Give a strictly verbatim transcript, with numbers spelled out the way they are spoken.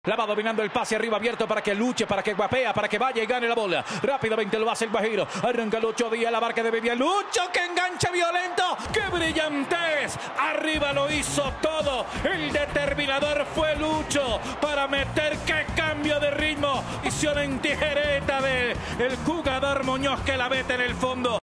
La va dominando el pase arriba abierto para que luche, para que guapea, para que vaya y gane la bola. Rápidamente lo hace el Guajiro. Arranca Lucho Díaz, la barca de Vivian. Lucho, que enganche violento. ¡Qué brillantez! Arriba lo hizo todo. El determinador fue Lucho para meter. ¡Qué cambio de ritmo! Hicieron en tijereta de el jugador Muñoz que la mete en el fondo.